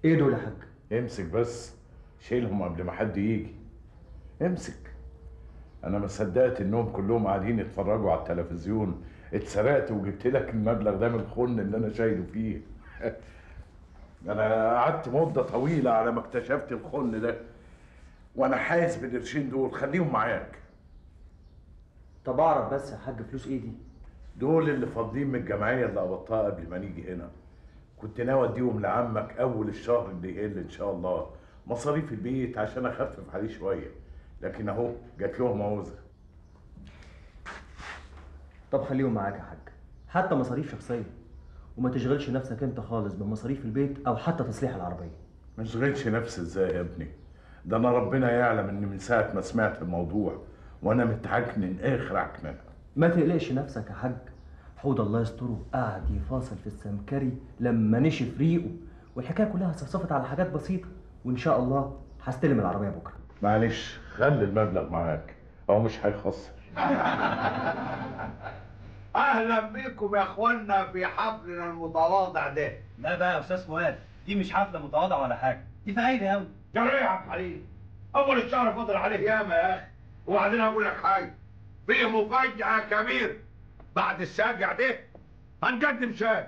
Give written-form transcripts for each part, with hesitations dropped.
ايه دول يا حاج؟ امسك بس، شيلهم قبل ما حد يجي. امسك. انا ما صدقت انهم كلهم قاعدين يتفرجوا على التلفزيون. اتسرقت وجبت لك المبلغ ده من الخن اللي انا شايله فيه. انا قعدت مده طويله على ما اكتشفت الخن ده، وانا حاسس بالقرشين دول. خليهم معاك. طب اعرف بس يا حاج فلوس ايه دي؟ دول اللي فاضلين من الجمعيه اللي قبضتها قبل ما نيجي هنا. كنت ناوي اديهم لعمك اول الشهر اللي يقل ان شاء الله، مصاريف البيت عشان اخفف عليه شويه. لكن اهو جات لهم عوزه. طب خليهم معاك يا حاج، حتى مصاريف شخصيه، وما تشغلش نفسك انت خالص بمصاريف البيت او حتى تصليح العربيه. ما اشغلش نفسي ازاي يا ابني؟ ده انا ربنا يعلم ان من ساعه ما سمعت الموضوع وانا متعكنن اخر عكننه. ما تقلقش نفسك يا حاج، حوض الله يستره قعد يفاصل في السمكري لما نشف ريقه، والحكايه كلها صفصفت على حاجات بسيطه، وان شاء الله هستلم العربيه بكره. معلش خلي المبلغ معاك، هو مش هيخسر. اهلا بيكم يا اخوانا في حفلنا المتواضع ده. لا بقى يا استاذ فؤاد، دي مش حفله متواضعه ولا حاجه، دي فايده قوي. جرى ايه يا عبد الحليم؟ اول الشهر فاضل عليه ياما يا اخي. وبعدين هقول لك حاجه، في مفاجاه كبيره. بعد الساجع ده هنقدم شاي.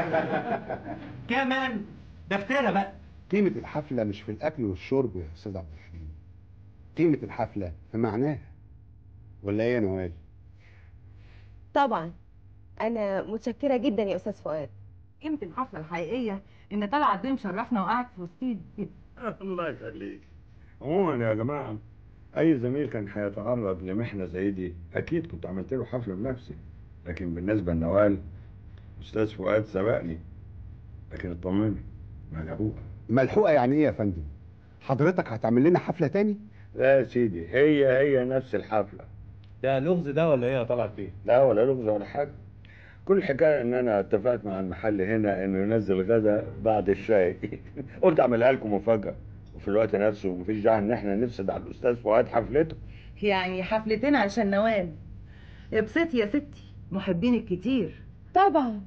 كمان ده افترى بقى. قيمة الحفلة مش في الأكل والشرب يا أستاذ عبد الحليم، قيمة الحفلة في معناها. ولا إيه يا نوال؟ طبعا انا متشكره جدا يا استاذ فؤاد. قيمة الحفلة الحقيقية إن طلعت دي مشرفنا وقاعد في وسطينا. الله يخليك. عموما يا جماعة، أي زميل كان هيتعرض لمحنة زي دي أكيد كنت عملت له حفلة بنفسي، لكن بالنسبة لنوال أستاذ فؤاد سبقني. لكن اطمني، ملحوقة. ملحوقة يعني إيه يا فندم؟ حضرتك هتعمل لنا حفلة تاني؟ لا يا سيدي، هي نفس الحفلة. ده لغز ده ولا ايه طلعت فيه؟ لا ولا لغز ولا حاجة. كل الحكاية إن أنا اتفقت مع المحل هنا إنه ينزل غدا بعد الشاي. قلت أعملها لكم مفاجأة، وفي الوقت نفسه مفيش داعي إن إحنا نفسد على الأستاذ فؤاد حفلته. يعني حفلتين عشان نوال. ابسطي يا ستي، محبينك كتير. طبعا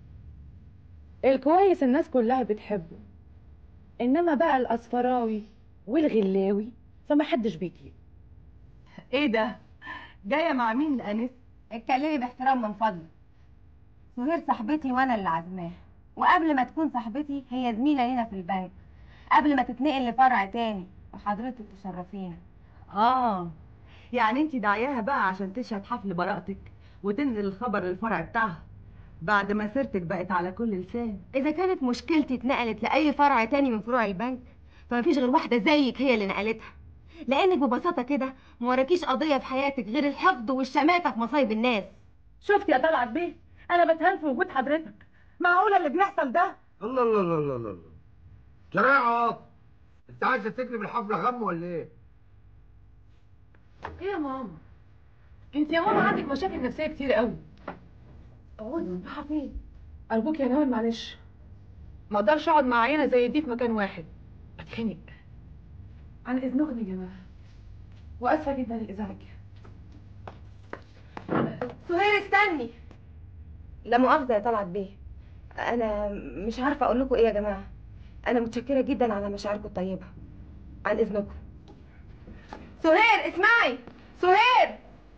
الكويس الناس كلها بتحبه، انما بقى الاصفراوي والغلاوي فما حدش بيجيب. ايه ده؟ جاية مع مين الأنس؟ اتكلمي باحترام من فضلك. سهير صاحبتي وانا اللي عازماها، وقبل ما تكون صاحبتي هي زميله لينا في البنك، قبل ما تتنقل لفرع تاني، وحضرتك تشرفينا. يعني انت داعياها بقى عشان تشهد حفل براءتك وتنزل الخبر للفرع بتاعها بعد ما سيرتك بقت على كل لسان. اذا كانت مشكلتي اتنقلت لاي فرع تاني من فروع البنك، فمفيش غير واحده زيك هي اللي نقلتها، لانك ببساطه كده ما وراكيش قضيه في حياتك غير الحقد والشماتة في مصايب الناس. شفت يا طلعت بيه، انا بتهان في وجود حضرتك. معقولة اللي بيحصل ده؟ الله الله الله الله الله. جرى ايه يا عاطف؟ انت عايزه تقلب الحفله غم ولا ايه؟ ايه يا ماما؟ انت يا ماما عندك مشاكل نفسيه كتير قوي. اقعدي رايحه فين؟ ارجوك يا نوال معلش، ما اقدرش اقعد مع عينه زي دي في مكان واحد، اتخنق. عن اذنكم يا جماعه، واسفه جدا لازعاجك. سهير استني. لا مؤاخذه يا طلعت بيه، انا مش عارفه اقول لكم ايه يا جماعه. انا متشكره جدا على مشاعركم الطيبه. عن اذنكم. سهير اسمعي. سهير،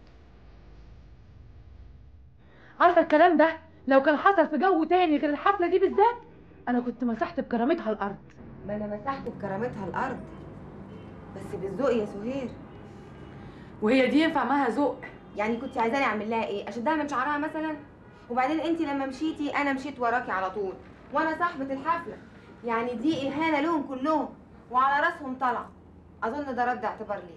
عارفه الكلام ده لو كان حصل في جو تاني غير الحفله دي بالذات، انا كنت مسحت بكرامتها الارض. ما انا مسحت بكرامتها الارض، بس بالذوق يا سهير. وهي دي ينفع معاها ذوق؟ يعني كنت عايزاني اعمل لها ايه؟ اشدها من شعرها مثلا؟ وبعدين انت لما مشيتي انا مشيت وراكي على طول، وانا صاحبه الحفله، يعني دي اهانه لهم كلهم، وعلى راسهم طلع. اظن ده رد اعتبار ليكي.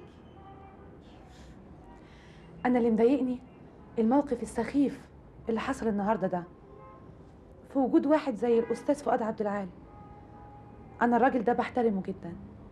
انا اللي مضايقني الموقف السخيف اللي حصل النهارده ده، في وجود واحد زي الاستاذ فؤاد عبد العال. انا الراجل ده بحترمه جدا.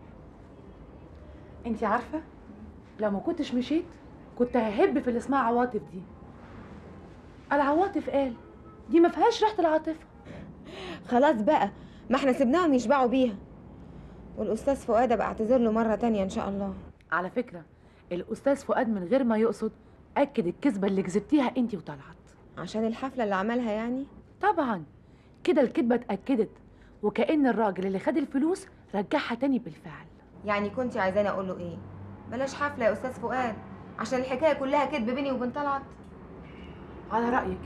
انت عارفه لو ما كنتش مشيت كنت ههب في اللي اسمها عواطف دي. العواطف قال دي ما فيهاش ريحه العاطفه. خلاص بقى، ما احنا سيبناهم يشبعوا بيها، والاستاذ فؤاد ابقى اعتذر له مره تانية ان شاء الله. على فكره الاستاذ فؤاد من غير ما يقصد اكد الكذبه اللي كذبتيها انت وطلعت عشان الحفله اللي عملها يعني. طبعا كده الكذبه اتاكدت، وكأن الراجل اللي خد الفلوس رجعها تاني بالفعل. يعني كنتي عايزاني اقول له ايه؟ بلاش حفله يا استاذ فؤاد، عشان الحكايه كلها كدب بيني وبين طلعت. على رأيك.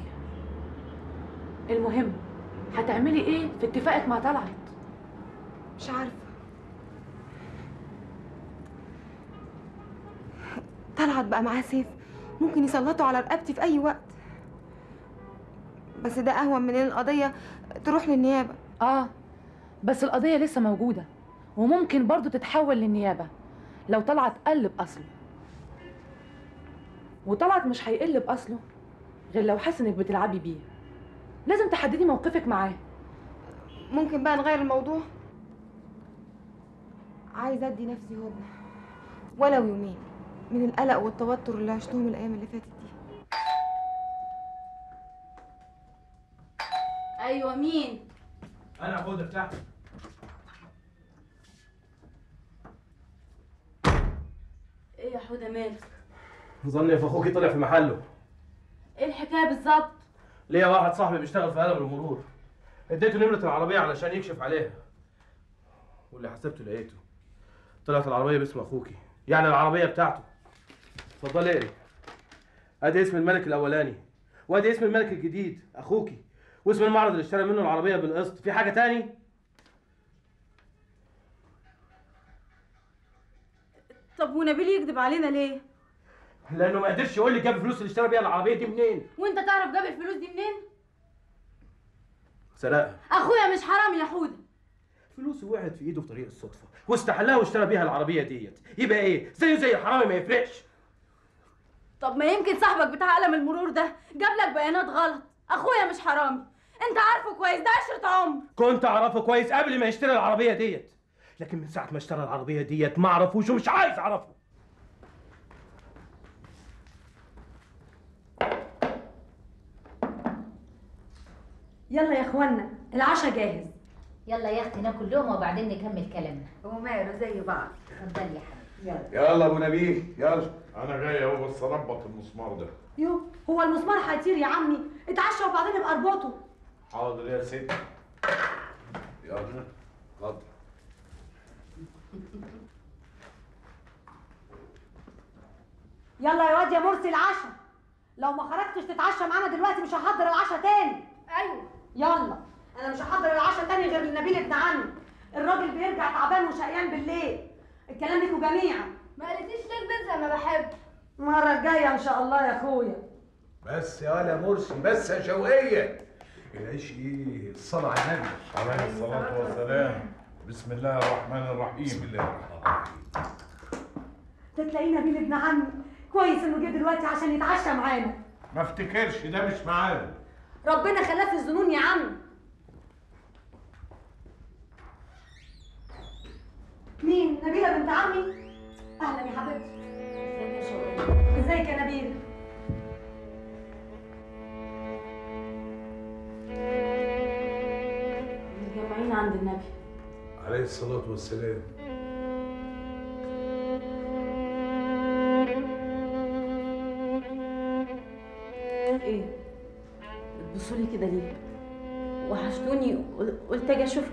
المهم هتعملي ايه في اتفاقك مع طلعت؟ مش عارفه. طلعت بقى معاه سيف، ممكن يسلطوا على رقبتي في اي وقت. بس ده اهون من ان القضيه تروح للنيابه. بس القضيه لسه موجوده، وممكن برضو تتحول للنيابه لو طلعت قل باصله. وطلعت مش هيقل باصله غير لو حس انك بتلعبي بيه. لازم تحددي موقفك معاه. ممكن بقى نغير الموضوع؟ عايزه ادي نفسي هدنه ولو يومين من القلق والتوتر اللي عشتهم الايام اللي فاتت دي. ايوه مين؟ انا حوده بتاعتك. ايه يا حوده مالك؟ ظني في اخوكي طلع في محله. ايه الحكايه بالظبط؟ ليا واحد صاحبي بيشتغل في قلم المرور، اديته نمره العربيه علشان يكشف عليها، واللي حسبته لقيته طلعت العربيه باسم اخوكي، يعني العربيه بتاعته. اتفضلي اقري. ادي اسم الملك الاولاني، وادي اسم الملك الجديد اخوكي، واسم المعرض اللي اشترى منه العربيه بالقسط. في حاجه تاني؟ طب ونبيل يكذب علينا ليه؟ لانه ما قدرش يقول لي جاب الفلوس اللي اشترى بيها العربيه دي منين. وانت تعرف جاب الفلوس دي منين؟ سرقها. اخويا مش حرام يا حوده. فلوسه وقعت في ايده في طريق الصدفه واستحلها واشترى بيها العربيه ديت، يبقى ايه؟ زيه زي الحرامي، ما يفرقش. طب ما يمكن صاحبك بتاع قلم المرور ده جاب لك بيانات غلط. اخويا مش حرامي، انت عارفه كويس، ده عشرة عمر. كنت اعرفه كويس قبل ما يشتري العربيه ديت، لكن من ساعه ما اشترى العربيه ديت ما اعرفوش ومش عايز اعرفه. يلا يا اخوانا العشاء جاهز. يلا يا اختي ناكل لقمه وبعدين نكمل كلامنا. وماله زي بعض. اتفضلي يا حبيبي. يلا ابو نبيل يلا. انا جاي اهو بس اربط المسمار ده. يو هو المسمار هيطير يا عمي؟ اتعشى وبعدين ابقى اربطه. حاضر يا ستي. يلا اتفضل. يلا يا واد يا مرسي العشاء. لو ما خرجتش تتعشى معانا دلوقتي مش هحضر العشاء تاني. ايوه يلا. انا مش هحضر العشاء تاني غير لنبيل ابن عمي. الراجل بيرجع تعبان وشقيان بالليل. الكلام ليكوا جميعا. ما قالتليش ليه البيتزا ما بحب. المره الجايه ان شاء الله يا اخويا. بس يا ولا مرسي، بس يا شوقية. العيش ايه؟ الصلاة على النبي عليه الصلاة والسلام. بسم الله الرحمن الرحيم. بسم الله الرحمن الرحيم. ده تلاقيه نبيل ابن عمي كويس انه جه دلوقتي عشان يتعشى معانا. ما افتكرش ده مش معانا. ربنا خلاه في الظنون يا عم. مين؟ نبيلة بنت عمي؟ اهلا يا حبيبتي. ازيك يا شوقية؟ ازيك يا نبيلة؟ متجمعين عند النبي عليه الصلاة والسلام. ايه بتبصولي كده ليه؟ وحشتوني قلت اجي اشوفكم.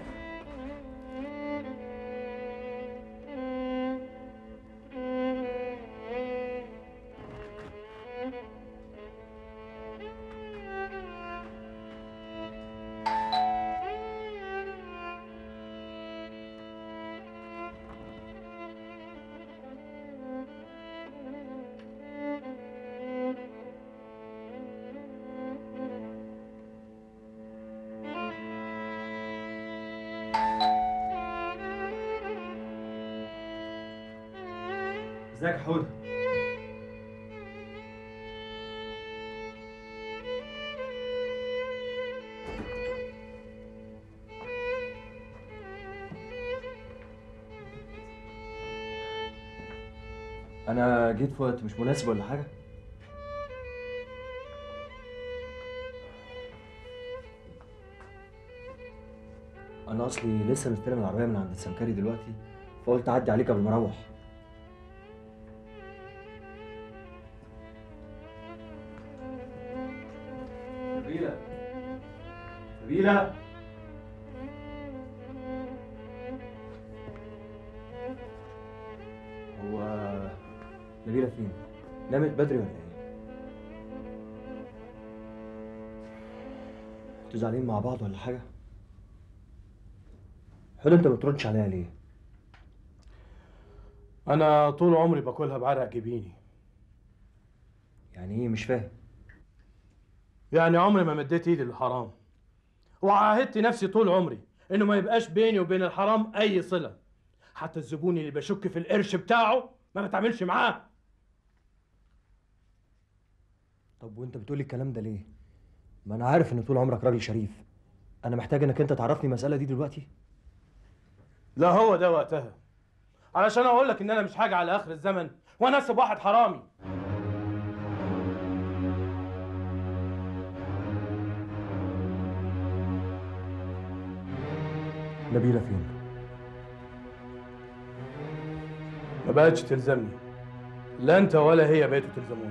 ازيك يا حوده؟ انا جيت في وقت مش مناسب ولا حاجه؟ انا اصلي لسه مستلم العربيه من عند السمكري دلوقتي، فقلت اعدي عليك قبل ما اروح. نبيلة نبيلة نبيلة فين؟ نامت بدري ولا ايه؟ انتوا زعلانين مع بعض ولا حاجة؟ حلو انت ما بتردش عليها ليه؟ انا طول عمري باكلها بعرق جبيني. يعني ايه مش فاهم؟ يعني عمري ما مديت ايدي للحرام، وعاهدت نفسي طول عمري انه ما يبقاش بيني وبين الحرام اي صله. حتى الزبون اللي بشك في القرش بتاعه ما بتعاملش معاه. طب وانت بتقولي الكلام ده ليه؟ ما انا عارف ان طول عمرك راجل شريف. انا محتاج انك انت تعرفني المسألة دي دلوقتي؟ لا هو ده وقتها، علشان اقول لك ان انا مش حاجه على اخر الزمن واناسب واحد حرامي. نبيلة فين؟ ما بقتش تلزمني، لا انت ولا هي بقيتوا تلزموني.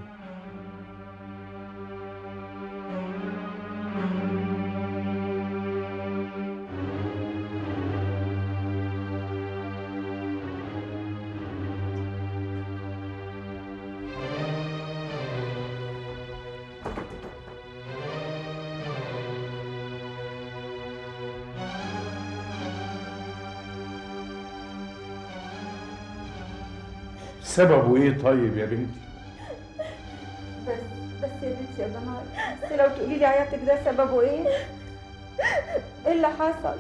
سببه ايه طيب يا بنتي؟ بس يا بنتي يا ضناي، بس لو تقولي لي عياطك ده سببه ايه؟ ايه اللي حصل؟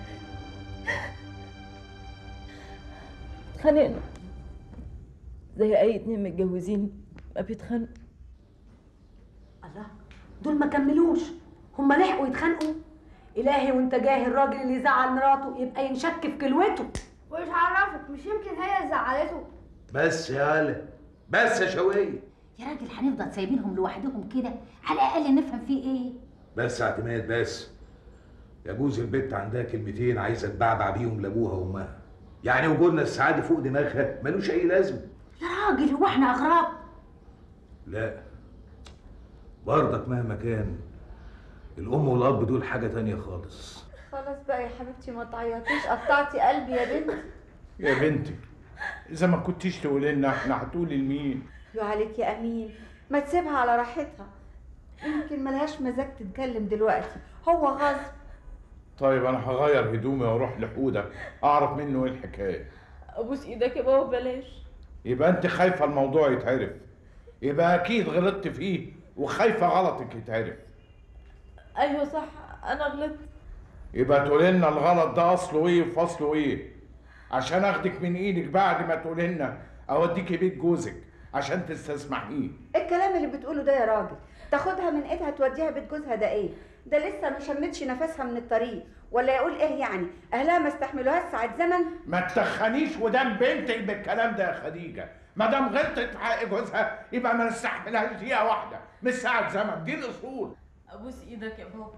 اتخانقنا زي اي اتنين متجوزين ما بيتخانقوا. الله، دول ما كملوش، هما لحقوا يتخانقوا؟ الهي وانت جاهل، الراجل اللي زعل مراته يبقى ينشك في كلوته. وإيش عرفك؟ مش يمكن هي اللي زعلته؟ بس يا هلا، بس يا شوقية. يا راجل هنفضل سايبينهم لوحدهم كده؟ على الاقل نفهم فيه ايه. بس يا اعتماد بس. يجوز البت عندها كلمتين عايزه تبعبع بيهم لابوها وامها. يعني وجودنا السعاده فوق دماغها ملوش اي لازمه. يا راجل هو احنا اغراب؟ لا برضك مهما كان الام والاب دول حاجه تانية خالص. خلاص بقى يا حبيبتي ما تعيطيش، قطعتي قلبي يا بنتي. يا بنتي اذا ما كنتيش تقولي لنا احنا هتقولي لمين؟ يا عليك يا امين، ما تسيبها على راحتها، يمكن ملهاش مزاج تتكلم دلوقتي، هو غصب. طيب انا هغير هدومي واروح لحوده اعرف منه ايه الحكايه. ابوس ايدك يا بابا بلاش. يبقى انت خايفه الموضوع يتعرف، يبقى اكيد غلطت فيه وخايفه غلطك يتعرف. ايوه صح انا غلطت. يبقى تقولي لنا الغلط ده اصله ايه وفصله ايه، عشان اخدك من ايدك بعد ما تقولي لنا اوديكي بيت جوزك عشان تستسمحيه. الكلام اللي بتقوله ده يا راجل، تاخدها من ايدها توديها بيت جوزها ده ايه؟ ده لسه ما شمتش نفسها من الطريق، ولا يقول ايه يعني؟ اهلها ما استحملوهاش ساعة زمن؟ ما تخنيش ودان بنتك بالكلام ده يا خديجه، ما دام غلطت في حق جوزها يبقى ما نستحملهاش دقيقه واحده، مش ساعة زمن، دي الاصول. ابوس ايدك يا بابا،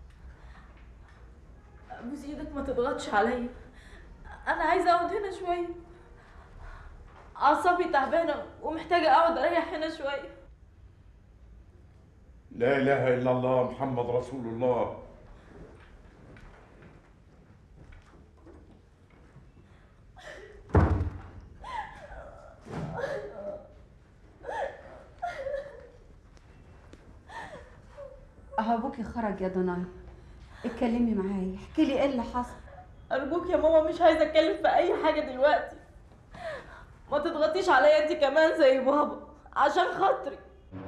ابوس ايدك ما تضغطش عليا، انا عايزه اقعد هنا شويه، اعصابي تعبانه ومحتاجه اقعد اريح هنا شويه. لا اله الا الله محمد رسول الله. اهو ابوكي خرج يا ضناي، اتكلمي معايا، احكي لي ايه اللي حصل. ارجوك يا ماما مش عايزه اتكلم في اي حاجه دلوقتي، ما تضغطيش عليا انت كمان زي بابا عشان خاطري.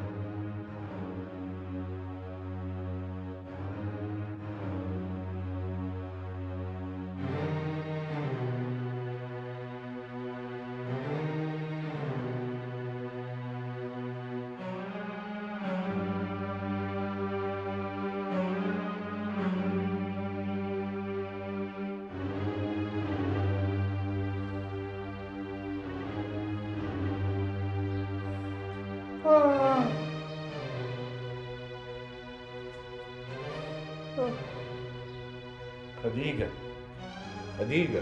خديجة خديجة،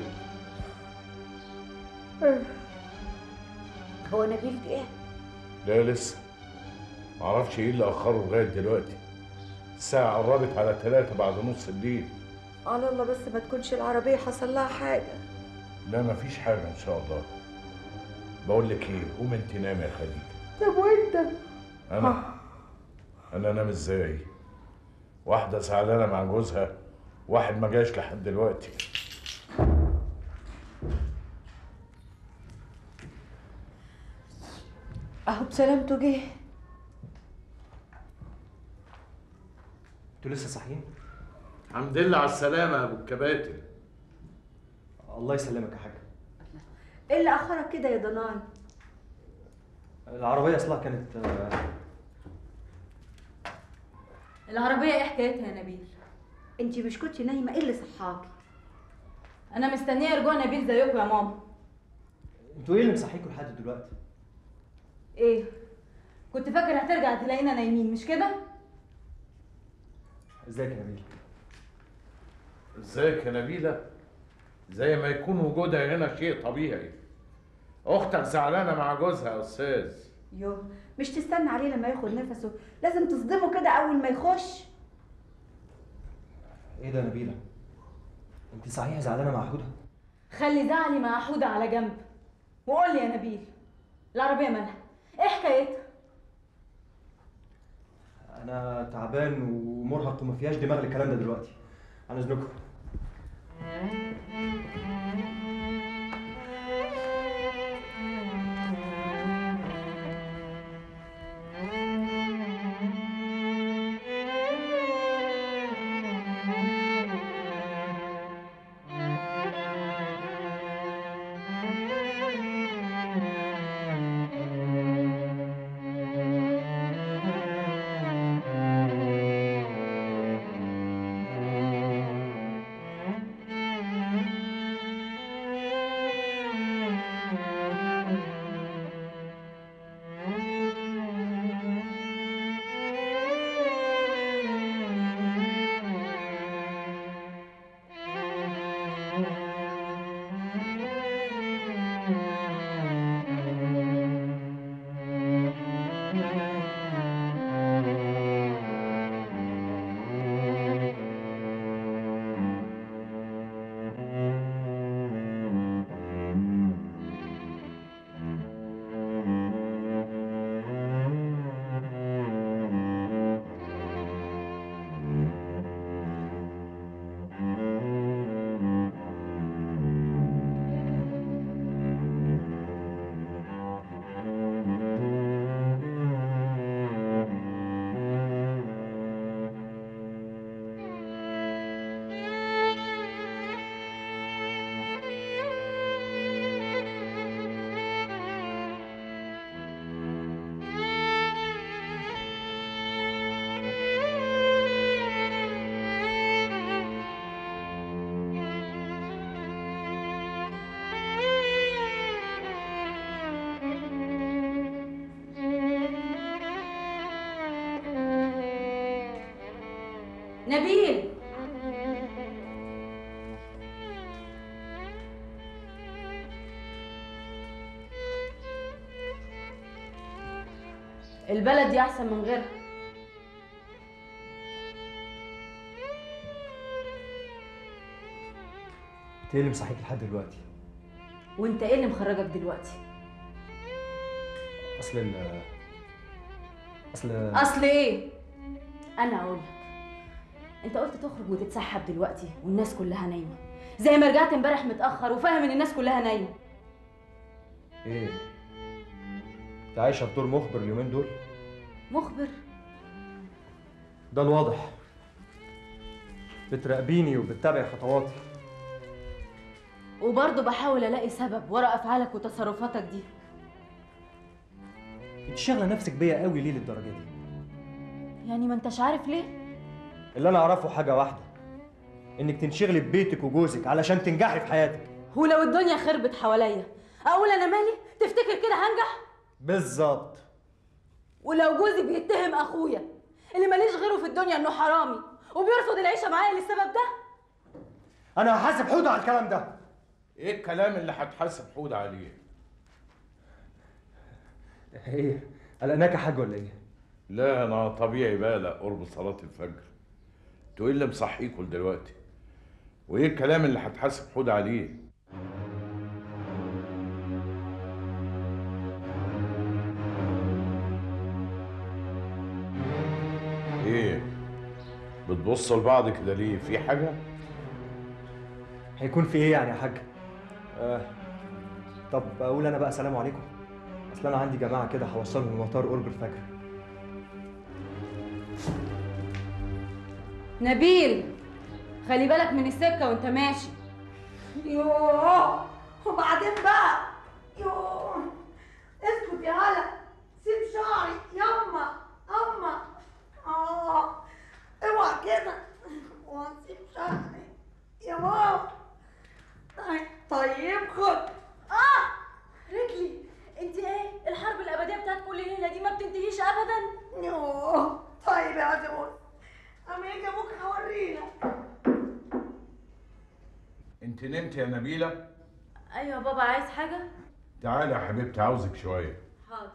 هو نبيل جه؟ لا لسه، معرفش ايه اللي اخره لغايه دلوقتي. الساعة قربت على 3 بعد نص الليل. على الله بس ما تكونش العربية حصل لها حاجة. لا مفيش حاجة ان شاء الله. بقول لك ايه، قوم انت نامي يا خديجه. طب وانت؟ انا انام ازاي؟ واحده زعلانه مع جوزها، واحد ما جاش لحد دلوقتي. اهو بسلامته جه. انتوا لسه صاحيين؟ الحمد لله على السلامه يا ابو الكباتن. الله يسلمك يا حاج. ايه اللي اخرك كده يا ضناي؟ العربيه اصلها كانت العربية ايه حكايتها يا نبيل؟ انتي مش كنتي نايمه؟ ايه اللي صحاكي؟ انا مستنيه رجوع نبيل زيكم يا ماما. انتوا ايه اللي مصحيكوا لحد دلوقتي؟ ايه؟ كنت فاكر هترجع تلاقينا نايمين مش كده؟ ازيك يا نبيل؟ ازيك يا نبيله؟ زي ما يكون وجودها هنا شيء طبيعي. اختك زعلانه مع جوزها يا استاذ. يوه، مش تستنى عليه لما ياخد نفسه، لازم تصدمه كده اول ما يخش. ايه ده يا نبيله؟ انت صحيح زعلانه مع حوده؟ خلي زعلي مع حوده على جنب وقول لي يا نبيل، العربيه مالها؟ ايه حكايتها؟ انا تعبان ومرهق وما فيهاش دماغ للكلام ده دلوقتي. عن اذنكم. نبيل، البلد دي احسن من غيرها. انت ايه اللي مصحيك لحد دلوقتي؟ وانت ايه اللي مخرجك دلوقتي؟ اصل ايه؟ انا اقول لك، انت قلت تخرج وتتسحب دلوقتي والناس كلها نايمه، زي ما رجعت امبارح متاخر وفاهم ان الناس كلها نايمه. ايه؟ انت عايشه بدور مخبر اليومين دول؟ مخبر؟ ده الواضح. بتراقبيني وبتتابعي خطواتي، وبرضه بحاول الاقي سبب ورا افعالك وتصرفاتك دي. انت شاغله نفسك بيا قوي ليه للدرجه دي؟ يعني ما انتش عارف ليه؟ اللي انا اعرفه حاجه واحده، انك تنشغلي ببيتك وجوزك علشان تنجحي في حياتك. ولو الدنيا خربت حواليا اقول انا مالي؟ تفتكر كده هنجح؟ بالظبط. ولو جوزي بيتهم اخويا اللي ماليش غيره في الدنيا انه حرامي وبيرفض العيشه معايا للسبب ده، انا هحاسب حوده على الكلام ده. ايه الكلام اللي هتحاسب حوده عليه؟ ايه؟ قلقناك يا حاج ولا ايه؟ لا انا طبيعي بقلق قرب صلاه الفجر. انتوا ايه اللي مصحيكوا دلوقتي؟ وايه الكلام اللي هتحاسب حوده عليه؟ بتبصوا لبعض كده ليه؟ في حاجة؟ هيكون في ايه يعني يا حاج؟ طب اقول انا بقى سلام عليكم. اصل انا عندي جماعه كده هوصلهم المطار قرب الفجر. نبيل، خلي بالك من السكه وانت ماشي. يوه، وبعدين بقى يوه، اسكت يا هلا، سيب شعري يما اما. اوعى كده وسيب شعري يا ماما. طيب خد. رجلي، انت ايه؟ الحرب الابديه بتاعت كل ليله دي ما بتنتهيش ابدا. يوه طيب يا عزوز، اما يجي ابوك هوريلك. انت نمت يا نبيلة؟ ايوه بابا، عايز حاجه؟ تعالي يا حبيبتي عاوزك شوية. حاضر.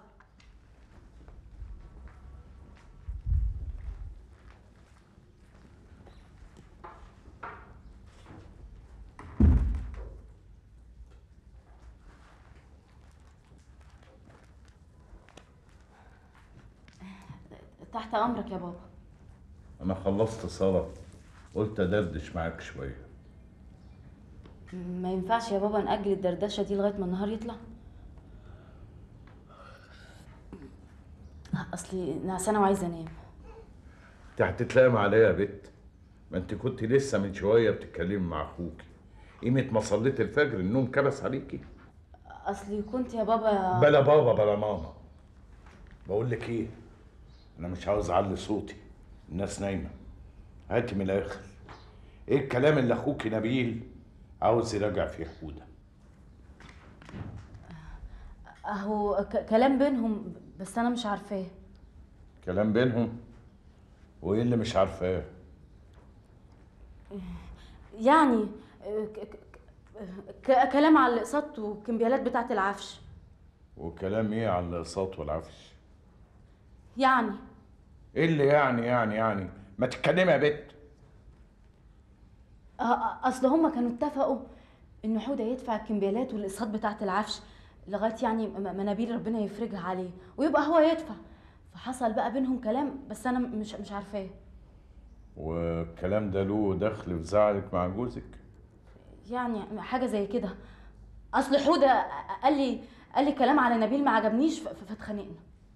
تحت امرك يا بابا. انا خلصت صلاة، قلت ادردش معاك شوية. ما ينفعش يا بابا نأجل الدردشه دي لغايه ما النهار يطلع؟ اصلي نعسانه وعايزه انام. انت هتتلام عليا يا بت؟ ما انت كنت لسه من شوية بتتكلمي مع اخوكي. قيمة ما صليت الفجر النوم كبس عليكي؟ اصلي كنت يا بابا. بلا بابا بلا ماما. بقول لك ايه، انا مش عاوز اعلي صوتي، الناس نايمه. هاتي من الاخر، ايه الكلام اللي اخوك نبيل عاوز يراجع فيه حوده؟ اهو كلام بينهم، بس انا مش عارفاه. كلام بينهم؟ وايه اللي مش عارفاه؟ يعني كلام على الاقساط والكمبيالات بتاعه العفش. وكلام ايه على الاقساط والعفش؟ يعني ايه اللي يعني ما تتكلمي يا بت. اصل هما كانوا اتفقوا ان حوده يدفع الكمبيالات والاقساط بتاعه العفش لغايه يعني ما نبيل ربنا يفرجها عليه ويبقى هو يدفع. فحصل بقى بينهم كلام، بس انا مش عارفاه. والكلام ده له دخل في زعلك مع جوزك؟ يعني حاجه زي كده. اصل حوده قال لي كلام على نبيل ما عجبنيش فاتخانقنا.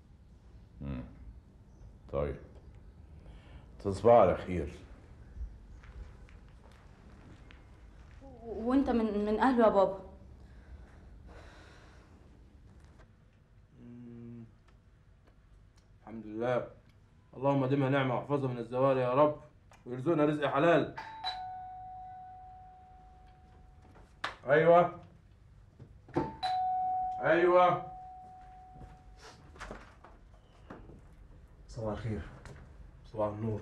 طيب، تصبح على خير. وانت من اهله يا بابا؟ الحمد لله. اللهم ديمها نعمه واحفظها من الزوال يا رب، ويرزقنا رزق حلال. ايوه صباح الخير. صباح النور.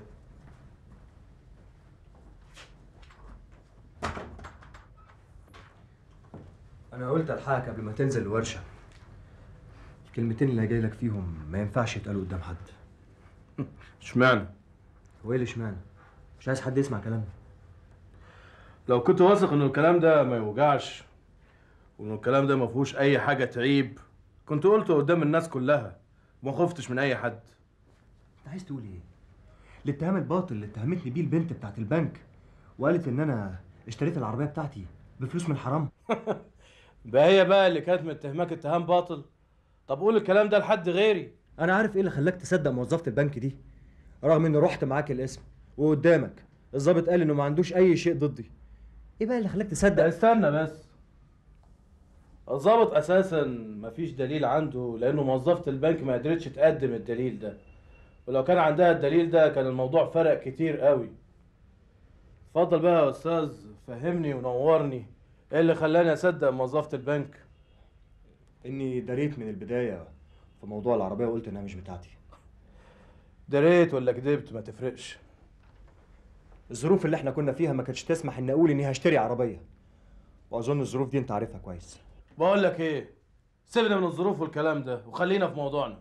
انا قلت الحقك قبل ما تنزل الورشه. الكلمتين اللي جاي لك فيهم ما ينفعش يتقالوا قدام حد. اشمعنى؟ هو ايه اللي اشمعنى؟ مش عايز حد يسمع كلامنا. لو كنت واثق ان الكلام ده ما يوجعش وان الكلام ده ما فيهوش اي حاجه تعيب كنت قلته قدام الناس كلها وما خفتش من اي حد. انت عايز تقول ايه؟ الاتهام الباطل اللي اتهمتني بيه البنت بتاعت البنك وقالت ان انا اشتريت العربيه بتاعتي بفلوس من الحرام. بقى هي بقى اللي كانت متهماك اتهام باطل؟ طب قول الكلام ده لحد غيري. انا عارف ايه اللي خلاك تصدق موظفه البنك دي، رغم اني رحت معاك القسم وقدامك الضابط قال انه ما عندوش اي شيء ضدي. ايه بقى اللي خلاك تصدق؟ استنى بس. الضابط اساسا ما فيش دليل عنده لانه موظفه البنك ما قدرتش تقدم الدليل ده، ولو كان عندها الدليل ده كان الموضوع فرق كتير قوي. اتفضل بقى يا استاذ، فهمني ونورني ايه اللي خلاني اصدق موظفه البنك؟ اني دريت من البدايه في موضوع العربيه وقلت انها مش بتاعتي. دريت ولا كدبت ما تفرقش. الظروف اللي احنا كنا فيها ما كانتش تسمح ان اقول اني هشتري عربيه، واظن الظروف دي انت عارفها كويس. بقول لك ايه، سيبنا من الظروف والكلام ده وخلينا في موضوعنا.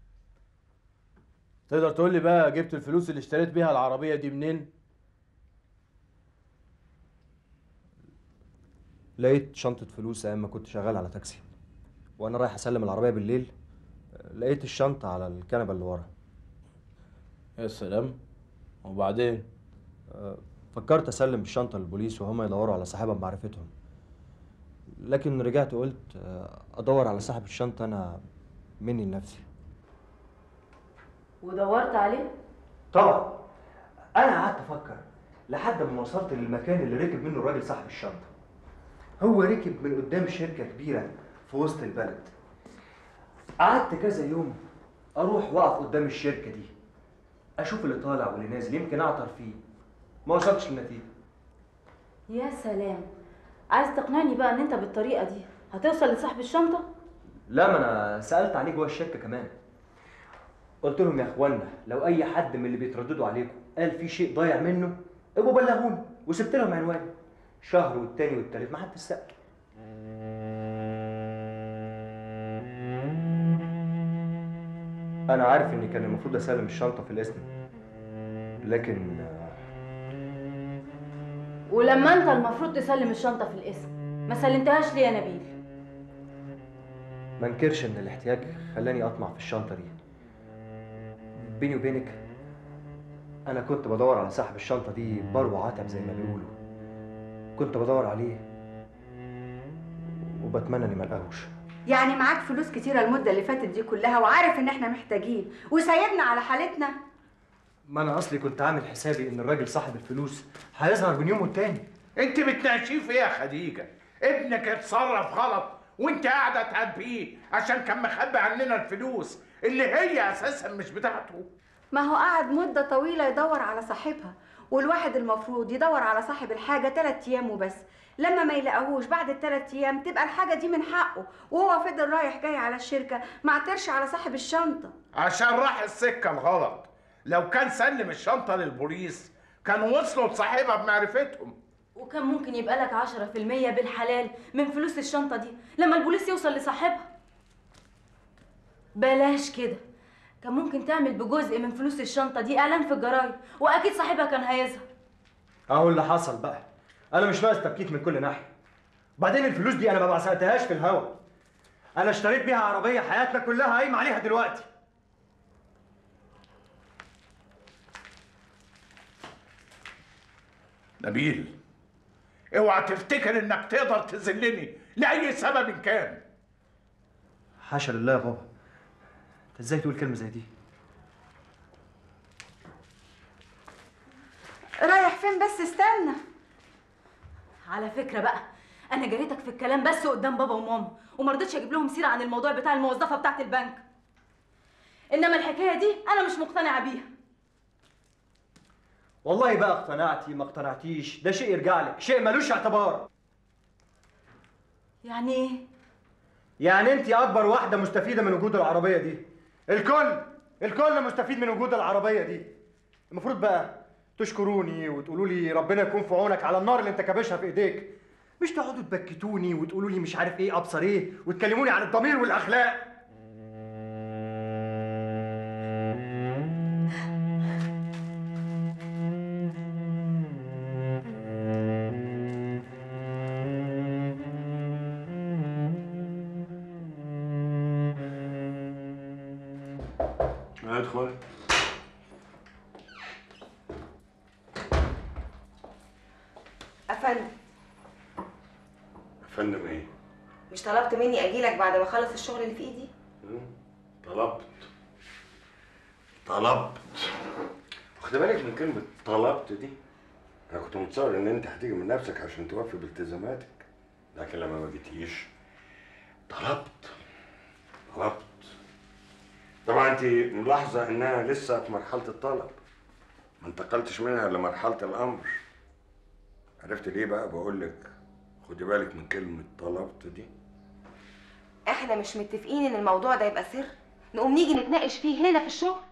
تقدر تقول لي بقى جبت الفلوس اللي اشتريت بيها العربيه دي منين؟ لقيت شنطه فلوس ايام ما كنت شغال على تاكسي، وانا رايح اسلم العربيه بالليل لقيت الشنطه على الكنبه اللي ورا. يا سلام. وبعدين؟ فكرت اسلم الشنطه للبوليس وهم يدوروا على صاحبها بمعرفتهم، لكن رجعت قلت ادور على صاحب الشنطه انا مني لنفسي. ودورت عليه؟ طبعا. انا قعدت افكر لحد ما وصلت للمكان اللي ركب منه الراجل صاحب الشنطه. هو ركب من قدام شركه كبيره في وسط البلد. قعدت كذا يوم اروح واقف قدام الشركه دي اشوف اللي طالع واللي نازل، يمكن اعطر فيه. ما وصلتش للنتيجه. يا سلام، عايز تقنعني بقى ان انت بالطريقه دي هتوصل لصاحب الشنطه؟ لا، ما انا سالت عليه جوه الشركه كمان. قلت لهم يا اخوانا لو اي حد من اللي بيترددوا عليكم قال في شيء ضايع منه ابقوا بلغوني، وسبت لهم عنواني. شهر والتاني والتالت ما حد سأل. انا عارف اني كان المفروض اسلم الشنطه في الاسم، لكن ولما انت المفروض تسلم الشنطه في الاسم ما سلمتهاش ليه يا نبيل؟ ما انكرش ان الاحتياج خلاني اطمع في الشنطه دي. بيني وبينك انا كنت بدور على صاحب الشنطه دي بروع عتب زي ما بيقولوا. كنت بدور عليه وبتمنى اني ما الاقوش. يعني معاك فلوس كتيره المده اللي فاتت دي كلها وعارف ان احنا محتاجين وسايبنا على حالتنا؟ ما انا اصلي كنت عامل حسابي ان الراجل صاحب الفلوس هيظهر بين يوم والتاني. انت بتناقشيه في ايه يا خديجه؟ ابنك اتصرف غلط وانت قاعده تهبيه عشان كان مخبي عننا الفلوس اللي هي اساسا مش بتاعته. ما هو قعد مده طويله يدور على صاحبها، والواحد المفروض يدور على صاحب الحاجه 3 ايام وبس. لما ما يلاقوهوش بعد ال3 ايام تبقى الحاجه دي من حقه، وهو فضل رايح جاي على الشركه ما عثرش على صاحب الشنطه عشان راح السكه الغلط. لو كان سلم الشنطه للبوليس كانوا وصلوا لصاحبها بمعرفتهم، وكان ممكن يبقى لك 10% بالحلال من فلوس الشنطه دي لما البوليس يوصل لصاحبها. بلاش كده، كان ممكن تعمل بجزء من فلوس الشنطه دي اعلان في الجرايد واكيد صاحبها كان هيظهر. اهو اللي حصل بقى. انا مش ناقص تبكيت من كل ناحيه. بعدين الفلوس دي انا ما بعزقتهاش في الهوا. انا اشتريت بيها عربيه حياتنا كلها قايمه عليها دلوقتي. نبيل اوعى تفتكر انك تقدر تذلني لاي سبب كان. حاشا لله يا بابا، انت ازاي تقول كلمه زي دي؟ رايح فين بس؟ استنى. على فكره بقى انا جريتك في الكلام بس قدام بابا وماما وما رضيتش اجيب لهم سيره عن الموضوع بتاع الموظفه بتاعه البنك، انما الحكايه دي انا مش مقتنعه بيها. والله بقى اقتنعتي ما اقتنعتيش ده شيء يرجع لك، شيء ملوش اعتبار. يعني ايه؟ يعني انت اكبر واحده مستفيده من وجود العربيه دي. الكل مستفيد من وجود العربيه دي. المفروض بقى تشكروني وتقولوا لي ربنا يكون في عونك على النار اللي انت كابشها في ايديك، مش تقعدوا تبكتوني وتقولوا لي مش عارف ايه ابصر ايه وتكلموني عن الضمير والاخلاق. ادخل. افندم. افندم ايه؟ مش طلبت مني اجيلك بعد ما اخلص الشغل اللي في ايدي؟ طلبت. واخد بالك من كلمة طلبت دي؟ أنا كنت متصور إن أنت هتيجي من نفسك عشان توفي بالتزاماتك، لكن لما ما جيتيش طلبت. طبعا أنت ملاحظة إنها لسه في مرحلة الطلب، ما انتقلتش منها لمرحلة الأمر. عرفت ليه بقى بقول لك خدي بالك من كلمة طلبت دي؟ احنا مش متفقين ان الموضوع ده يبقى سر نقوم نيجي نتناقش فيه هنا في الشغل؟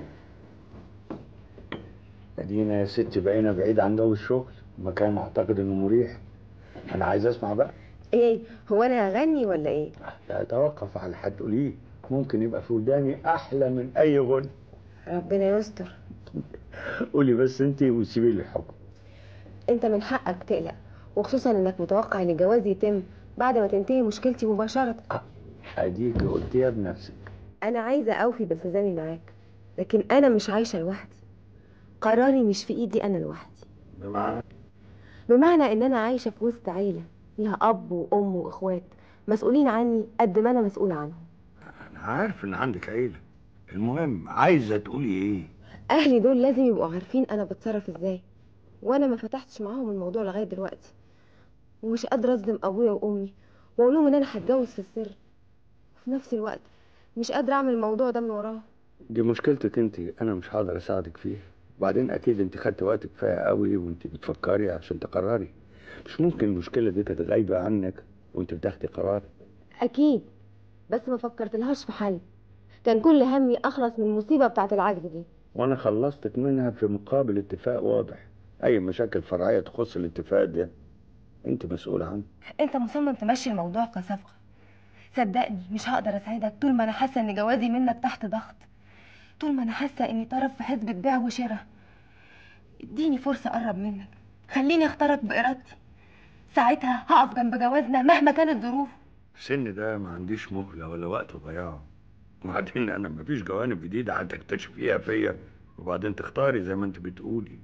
ادينا يا ستي بقينا بعيد عن جو الشغل، مكان اعتقد انه مريح. انا عايز اسمع بقى. ايه هو انا هغني ولا ايه؟ لا اتوقف على اللي هتقوليه، ممكن يبقى في وداني احلى من اي غنى. ربنا يستر. قولي بس انت وسيبي لي الحكم. انت من حقك تقلق، وخصوصا انك متوقع ان الجواز يتم بعد ما تنتهي مشكلتي مباشره. اديكي قلتيها بنفسك. انا عايزه اوفي بالتزامي معاك، لكن انا مش عايشه لوحدي. قراري مش في ايدي انا لوحدي. بمعنى ان انا عايشه في وسط عيله فيها اب وام واخوات مسؤولين عني قد ما انا مسؤوله عنهم. انا عارف ان عندك عيله، المهم عايزه تقولي ايه؟ اهلي دول لازم يبقوا عارفين انا بتصرف ازاي، وانا ما فتحتش معاهم الموضوع لغايه دلوقتي، ومش قادره اصدم ابويا وامي واقول لهم ان انا هتجوز في السر، وفي نفس الوقت مش قادره اعمل الموضوع ده من وراهم. دي مشكلتك انت، انا مش هقدر اساعدك فيها. وبعدين اكيد انت خدت وقت كفايه قوي وانت بتفكري عشان تقرري. مش ممكن المشكله دي كانت غايبه عنك وانت بتاخدي قرار. اكيد، بس ما فكرتلهاش في حل. كان كل همي اخلص من المصيبه بتاعت العجز دي، وانا خلصتك منها في مقابل اتفاق واضح. اي مشاكل فرعيه تخص الاتفاق ده انت مسؤوله عنه. انت مصمم تمشي الموضوع كصفقه. صدقني مش هقدر اساعدك طول ما انا حاسه ان جوازي منك تحت ضغط، طول ما انا حاسه اني طرف في حزب بيع وشراء. اديني فرصه اقرب منك، خليني اختارك بارادتي، ساعتها هقف جنب جوازنا مهما كانت ظروفه. السن ده ما عنديش مهله ولا وقت ضياع. وبعدين انا مفيش جوانب جديده هتكتشفيها فيا وبعدين تختاري زي ما انت بتقولي.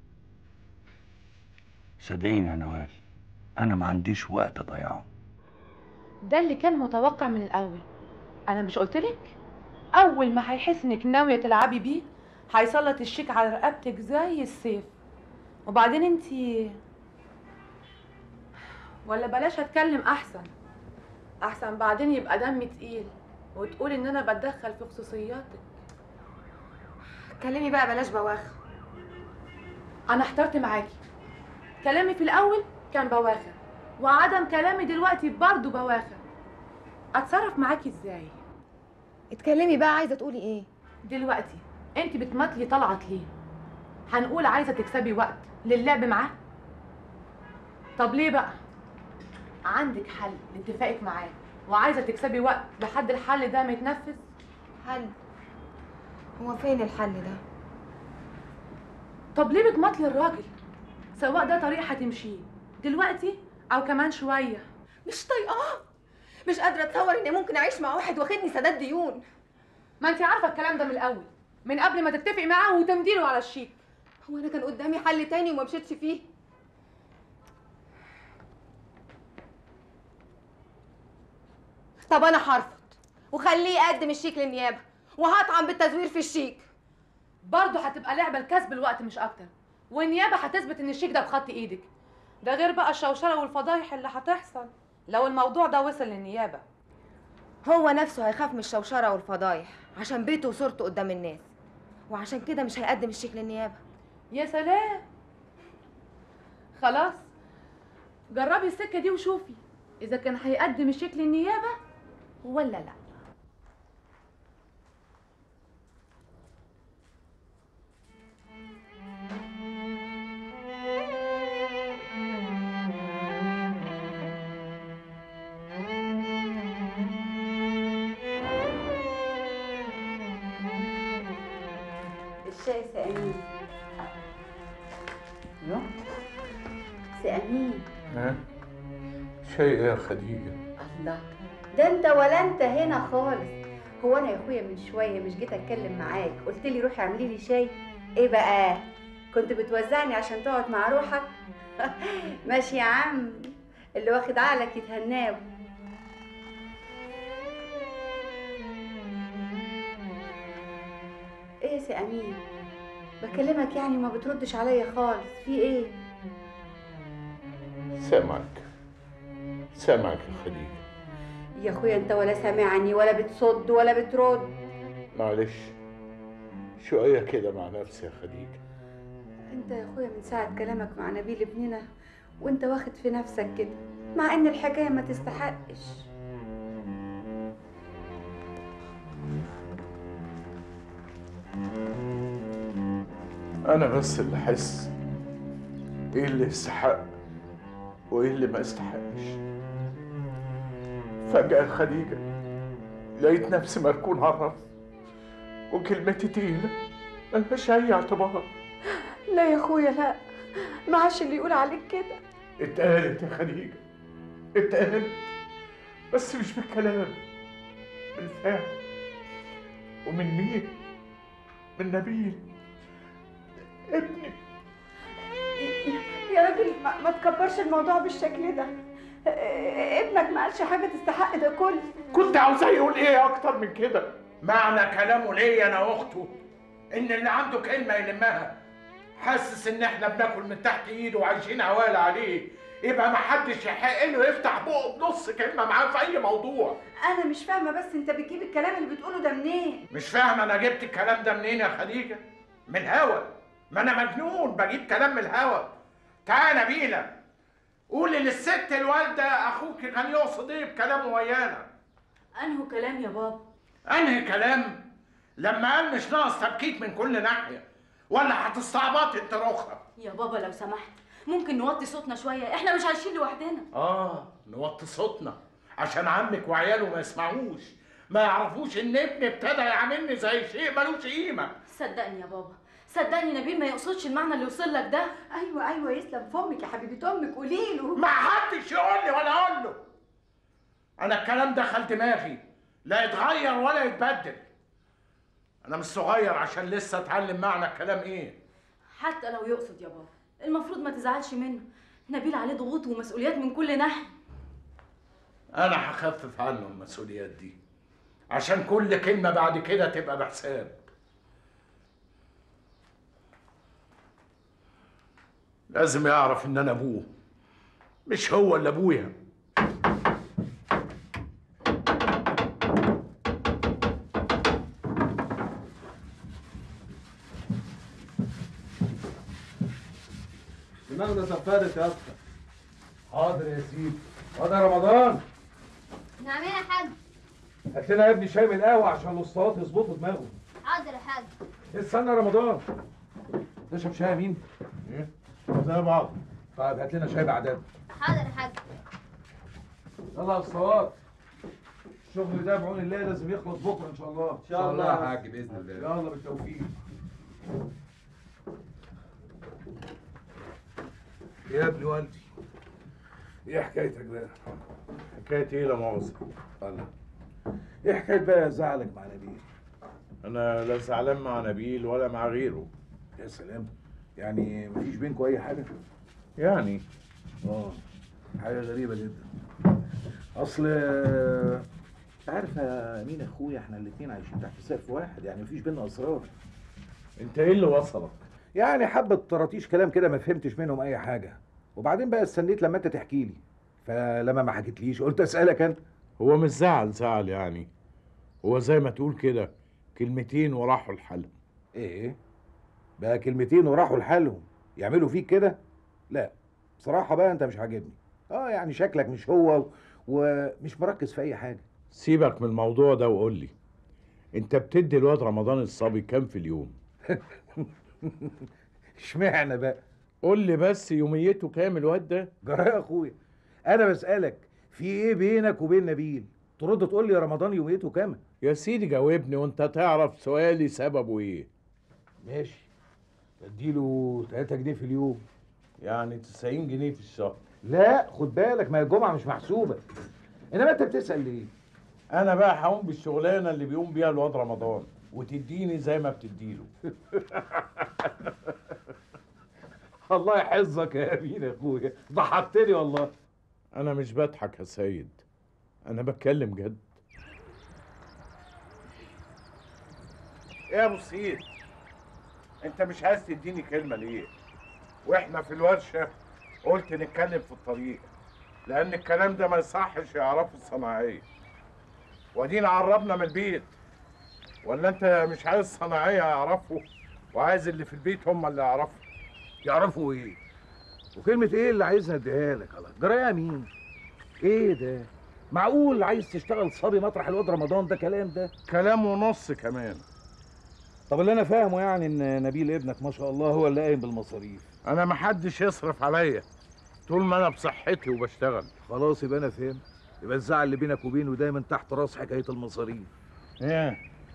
صدقيني يا نوال، انا ما عنديش وقت ضياع. ده اللي كان متوقع من الاول. انا مش قلتلك اول ما هيحس انك ناويه تلعبي بيه هيسلط الشيك على رقبتك زي السيف. وبعدين انتي ولا بلاش اتكلم احسن بعدين يبقى دمي تقيل وتقولي ان انا بتدخل في خصوصياتك. كلمي بقى بلاش بواخر. انا احترت معاكي. كلامي في الاول كان بواخر وعدم كلامي دلوقتي برضه بواخر. اتصرف معاكي ازاي؟ اتكلمي بقى، عايزه تقولي ايه؟ دلوقتي انت بتمثلي طلعت ليه؟ هنقول عايزه تكسبي وقت للعب معاه؟ طب ليه بقى؟ عندك حل لاتفاقك معاه وعايزه تكسبي وقت لحد الحل ده ما يتنفذ؟ حل؟ هو فين الحل ده؟ طب ليه بتمطلي الراجل؟ سواء ده طريق هتمشيه دلوقتي او كمان شويه. مش طايقاه، مش قادره اتصور اني ممكن اعيش مع واحد واخدني سداد ديون. ما انت عارفه الكلام ده من الاول، من قبل ما تتفقي معاه وتمديله على الشيك. هو انا كان قدامي حل تاني وما مشيتش فيه؟ طب انا هرفض وخليه يقدم الشيك للنيابه وهطعن بالتزوير في الشيك. برضه هتبقى لعبه لكسب الوقت مش اكتر، والنيابه هتثبت ان الشيك ده بخط ايدك. ده غير بقى الشوشره والفضايح اللي هتحصل لو الموضوع ده وصل للنيابه. هو نفسه هيخاف من الشوشره والفضايح عشان بيته وصورته قدام الناس، وعشان كده مش هيقدم الشيك للنيابه. يا سلام، خلاص جربي السكه دي وشوفي اذا كان هيقدم الشيك للنيابه ولا لا. الشاي سي أمين. سي أمين. ها؟ شاي ايه يا خديجة؟ الله، ده انت ولا انت هنا خالص. هو انا يا اخويا من شويه مش جيت اتكلم معاك قلت لي روحي اعملي لي شاي؟ ايه بقى؟ كنت بتوزعني عشان تقعد مع روحك؟ ماشي يا عم، اللي واخد عقلك يتهناو. ايه يا سي امين؟ بكلمك يعني ما بتردش عليا خالص، في ايه؟ سامعك يا خديجة. يا اخويا انت ولا سامعني ولا بتصد ولا بترد. معلش شوية كده مع نفسي يا خديجة. انت يا اخويا من ساعة كلامك مع نبيل ابننا وانت واخد في نفسك كده، مع ان الحكاية ما تستحقش. أنا بس اللي حس إيه اللي يستحق وإيه اللي ما يستحقش. فجأة يا خديجة لقيت نفسي مركون على الرف وكلمتي تقيلة ملهاش أي اعتبار. لا يا اخويا لا، ما عادش اللي يقول عليك كده. اتقالت يا خديجة، اتقالت، بس مش بالكلام، بالفعل. ومن مين؟ من نبيل ابني. يا راجل ما تكبرش الموضوع بالشكل ده. ابنك ما قالش حاجه تستحق ده كله. كنت عاوزاه يقول ايه اكتر من كده؟ معنى كلامه ليا انا واخته ان اللي عنده كلمه يلمها، حاسس ان احنا بناكل من تحت ايده وعايشين عوالة عليه، يبقى ما حدش يحق له يفتح بقه بنص كلمه معاه في اي موضوع. انا مش فاهمه بس انت بتجيب الكلام اللي بتقوله ده منين؟ مش فاهمه انا جبت الكلام ده منين يا خديجه؟ من الهوا. ما انا مجنون بجيب كلام من الهوا. تعالى نبيله قولي للست الوالده اخوك كان يقصد ايه بكلامه ويانا. انهو كلام يا بابا؟ انهي كلام؟ لما قال مش ناقص تبكيت من كل ناحيه، ولا هتستعبطي انت اخرى؟ يا بابا لو سمحت ممكن نوطي صوتنا شويه، احنا مش عايشين لوحدنا. نوطي صوتنا عشان عمك وعياله ما يسمعوش، ما يعرفوش ان ابني ابتدى يعاملني زي شيء ملوش قيمه. صدقني يا بابا، صدقني نبيل ما يقصدش المعنى اللي وصل لك ده. ايوه يسلم فمك يا حبيبه امك، قولي له. ما حدش يقول لي ولا اقول له. انا الكلام دخل دماغي، لا يتغير ولا يتبدل. انا مش صغير عشان لسه اتعلم معنى الكلام ايه. حتى لو يقصد يا بابا المفروض ما تزعلش منه، نبيل عليه ضغوط ومسؤوليات من كل ناحيه. انا هخفف عنه المسؤوليات دي عشان كل كلمه بعد كده تبقى بحساب. لازم يعرف ان انا ابوه، مش هو اللي ابويا. دماغنا سفرت يا اسطى. حاضر يا سيدي. حاضر يا رمضان. نعم يا حاج. هات لنا يا ابني شاي من القهوه عشان الاسطوات يظبطوا دماغهم. حاضر يا حاج. استنى يا رمضان. تشرب شاي يا مين؟ ايه؟ زي بعض. طيب هات لنا شاي بعدين. حاضر يا حاج. يلا يا اسطوات. الشغل ده بعون الله لازم يخلص بكره ان شاء الله. ان شاء الله يا حاج باذن الله. يلا بالتوفيق. يا ابن والدي، ايه حكايتك بقى؟ حكاية ايه لا مؤاخذة؟ الله. ايه حكاية بقى زعلك مع نبيل؟ أنا لا زعلان مع نبيل ولا مع غيره. يا سلام، يعني مفيش بينكم أي حاجة؟ يعني حاجة غريبة جدا. أصل عارف يا مين أخويا، إحنا الاتنين عايشين تحت سقف واحد، يعني مفيش بينا أسرار. أنت إيه اللي وصلك؟ يعني حبة طراطيش كلام كده ما فهمتش منهم أي حاجة، وبعدين بقى استنيت لما أنت تحكي لي، فلما ما حكيتليش قلت أسألك أنت. هو مش زعل يعني، هو زي ما تقول كده كلمتين وراحوا لحالهم. إيه؟ بقى كلمتين وراحوا لحالهم يعملوا فيك كده؟ لا بصراحة بقى أنت مش عاجبني. يعني شكلك مش هو ومش مركز في أي حاجة. سيبك من الموضوع ده وقول لي، أنت بتدي الواد رمضان الصبي كام في اليوم؟ اشمعنى بقى؟ قول لي بس يوميته كام الواد ده؟ جرى يا اخويا، انا بسألك في ايه بينك وبين نبيل؟ ترد تقول لي يا رمضان يوميته كام؟ يا سيدي جاوبني وانت تعرف سؤالي سببه ايه. ماشي، اديله 3 جنيه في اليوم، يعني 90 جنيه في الشهر. لا خد بالك، ما هي الجمعة مش محسوبة. انما انت بتسأل ليه؟ انا بقى هقوم بالشغلانة اللي بيقوم بيها الواد رمضان وتديني زي ما بتديله. الله يحفظك يا امين يا اخويا، ضحكتني والله. انا مش بضحك يا سيد، انا بتكلم جد. ايه يا ابو سيد، انت مش عايز تديني كلمه ليه؟ واحنا في الورشه قلت نتكلم في الطريق، لان الكلام ده ما يصحش يعرفه الصناعيه، وادينا عربنا من البيت. ولا انت مش عايز الصناعيه يعرفوا وعايز اللي في البيت هم اللي يعرفوا؟ يعرفوا ايه؟ وكلمة ايه اللي عايزنا اديها لك؟ جرى يا مين؟ ايه ده؟ معقول عايز تشتغل صبي مطرح الواد رمضان؟ ده كلام، ده كلام ونص كمان. طب اللي انا فاهمه يعني ان نبيل ابنك ما شاء الله هو اللي قايم بالمصاريف. انا محدش يصرف عليا طول ما انا بصحتي وبشتغل. خلاص يبقى انا فهمت، يبقى الزعل اللي بينك وبينه دايما تحت راس حكايه المصاريف. ايه؟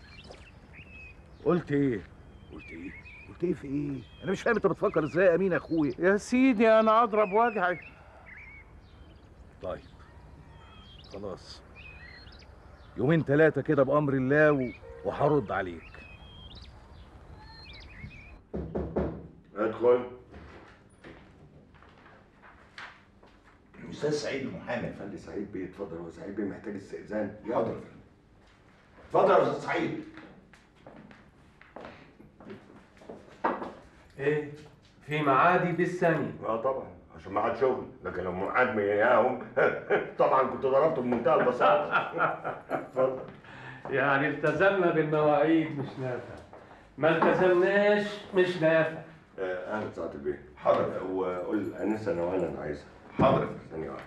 قلت ايه؟ قلت ايه في ايه؟ انا مش فاهم انت بتفكر ازاي يا امين يا اخويا. يا سيدي انا اضرب وجهي. طيب خلاص، 2 3 كده بامر الله وهرد عليك. ادخل. الاستاذ سعيد المحامي. خلي سعيد بيه اتفضل. هو سعيد بيه محتاج استئذان. حاضر. اتفضل يا استاذ سعيد. ايه؟ في معادي بالثانية؟ طبعا عشان ميعاد شغل، لكن لو ميعاد اياهم طبعا كنت ضربته بمنتهى البساطه. اتفضل. يعني التزمنا بالمواعيد مش نافع، ما التزمناش مش نافع. اهلا سعاده البيه. حاضر. وقول الانسه نوال انا عايزها. حاضر. ثانيه واحده.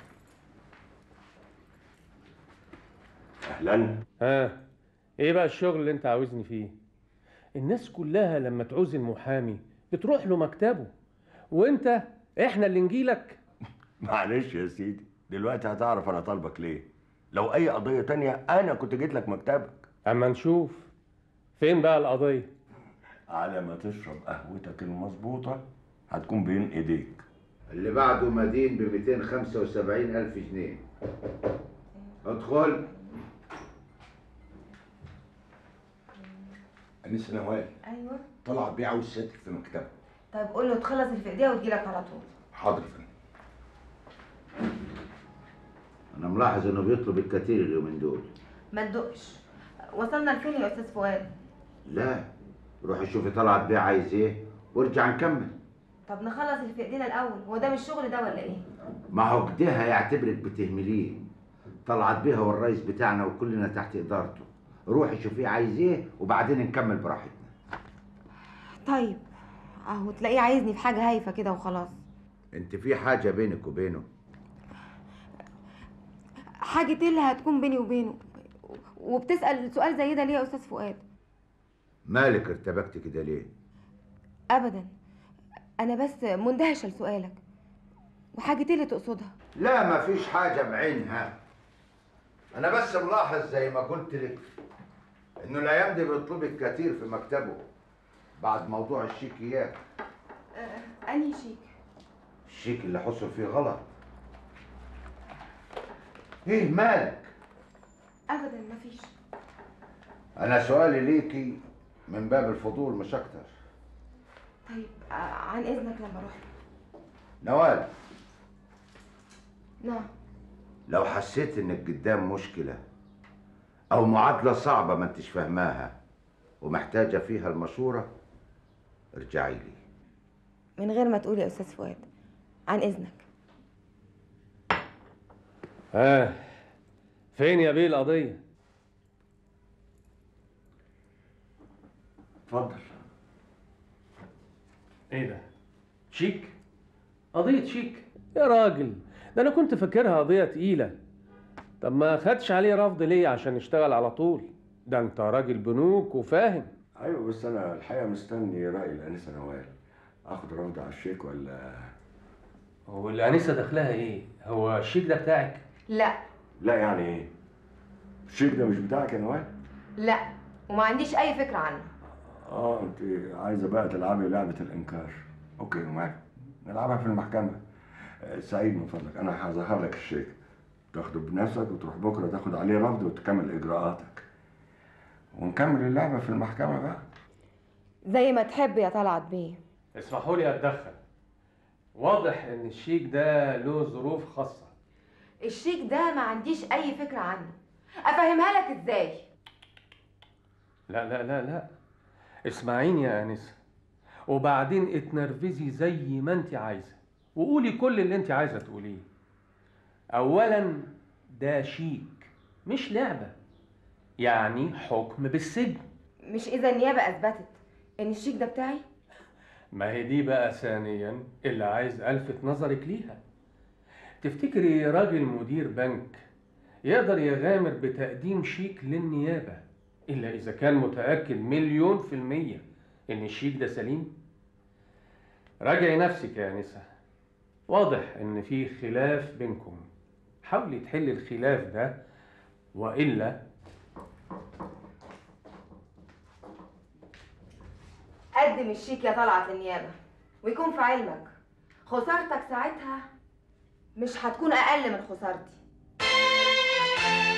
اهلا. ايه بقى الشغل اللي انت عاوزني فيه؟ الناس كلها لما تعوز المحامي بتروح له مكتبه، وانت احنا اللي نجيلك. معلش يا سيدي، دلوقتي هتعرف انا طالبك ليه. لو اي قضيه تانية انا كنت جيت لك مكتبك. اما نشوف فين بقى القضيه. على ما تشرب قهوتك المظبوطه هتكون بين ايديك. اللي بعده مدين ب 275,000 جنيه. ادخل. انسه نوال، ايوه. طلعت بيه عاوز سيادتك في مكتبه. طيب قول له تخلص اللي في ايديها وتجيلك على طول. حاضر يا فندم. انا ملاحظ انه بيطلب الكتير اليومين دول. ما تدقش. وصلنا لفين يا استاذ فؤاد؟ لا، روحي شوفي طلعت بيه عايز ايه وارجع نكمل. طب نخلص اللي في ايدينا الاول، هو ده مش الشغل ده ولا ايه؟ ما هو كده هيعتبرك بتهمليه. طلعت بيه هو الرئيس بتاعنا وكلنا تحت ادارته. روحي شوفيه عايز ايه وبعدين نكمل براحتنا. طيب اهو تلاقيه عايزني في حاجه هايفه كده وخلاص. انت في حاجه بينك وبينه؟ حاجه ايه اللي هتكون بيني وبينه؟ وبتسال سؤال زي ده ليه يا استاذ فؤاد؟ مالك ارتبكت كده ليه؟ ابدا، انا بس مندهشه لسؤالك. وحاجه ايه اللي تقصدها؟ لا مفيش حاجه بعينها. انا بس ملاحظ زي ما قلت لك انه الايام دي بيطلبك كتير في مكتبه بعد موضوع الشيكيات. انهي شيك؟ الشيك اللي حصل فيه غلط. ايه مالك؟ ابدا مفيش. انا سؤالي ليكي من باب الفضول مش اكتر. طيب عن اذنك لما اروح. نوال. نعم. لو حسيت انك قدام مشكله او معادله صعبه ما انتش فاهماها ومحتاجه فيها المشوره ارجعي لي. من غير ما تقول يا استاذ فؤاد، عن اذنك. فين يا بيه القضيه؟ اتفضل. ايه ده؟ شيك؟ قضيه شيك؟ يا راجل ده انا كنت فاكرها قضيه تقيله. طب ما خدش عليه رفض ليه عشان يشتغل على طول؟ ده انت راجل بنوك وفاهم. ايوه بس انا الحقيقه مستني راي الانسه نوال. اخد رفض على الشيك ولا؟ هو الانسه داخلها ايه؟ هو الشيك ده بتاعك؟ لا. لا يعني ايه؟ الشيك ده مش بتاعك يا نوال؟ لا، وما عنديش اي فكره عنه. انت عايزه بقى تلعبي لعبه الانكار. اوكي ومال، نلعبها في المحكمه. سعيد من فضلك انا هظهر لك الشيك، تاخده بنفسك وتروح بكره تاخد عليه رفض وتكمل اجراءاتك ونكمل اللعبه في المحكمه بقى. زي ما تحب يا طلعت بيه. اسمحوا لي اتدخل. واضح ان الشيك ده له ظروف خاصه. الشيك ده ما عنديش اي فكره عنه. افهمها لك ازاي؟ لا لا لا لا، اسمعيني يا انسه وبعدين اتنرفزي زي ما انت عايزه وقولي كل اللي انت عايزه تقوليه. اولا ده شيك مش لعبه، يعني حكم بالسجن. مش اذا النيابه اثبتت ان الشيك ده بتاعي؟ ما هي دي بقى ثانيا اللي عايز الفت نظرك ليها. تفتكري راجل مدير بنك يقدر يغامر بتقديم شيك للنيابه الا اذا كان متاكد 1,000,000% ان الشيك ده سليم؟ راجعي نفسك يا انسه، واضح ان في خلاف بينكم. حاولي تحلي الخلاف ده والا قدم الشيك يا طلعت للنيابه ويكون في علمك خسارتك ساعتها مش هتكون اقل من خسارتي.